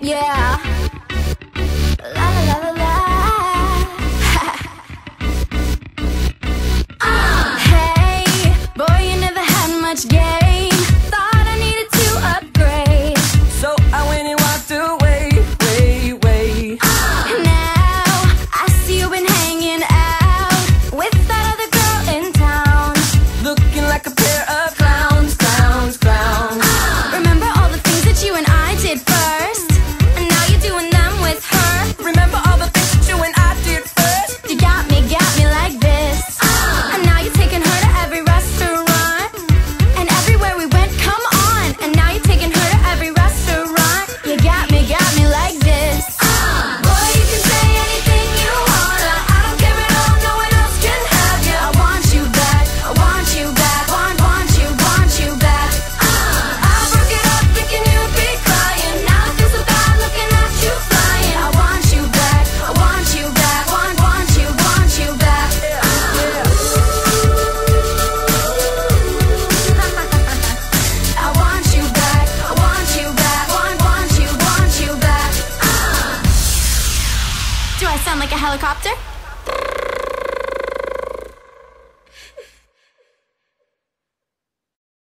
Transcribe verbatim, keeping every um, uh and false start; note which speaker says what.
Speaker 1: Yeah. La la la la la. uh. Hey, boy, you never had much game. Thought I needed to upgrade,
Speaker 2: so I went and walked away, way, way.
Speaker 1: uh. Now I see you been hanging out with that other girl in town,
Speaker 2: looking like a pair of clowns, clowns, clowns.
Speaker 1: uh. Remember all the things that you and I did first, and now you're doing them with her.
Speaker 2: Remember all the things that you and I did first.
Speaker 1: You got me, got me like this, uh. And now you're taking her to every restaurant, and everywhere we went, come on. And now you're taking her to every restaurant. You got me, got me like this, uh. Boy, you can say anything you wanna, I don't care at all, no one else can have you. I want you back, I want you back, want, want you, want you back, uh. I broke it up thinking you'd be crying, now I feel so bad looking at you flying. I want you back, I want you back, want, want you, want you back, uh. I want you back, I want you back, want, want you, want you back, uh. Do I sound like a helicopter?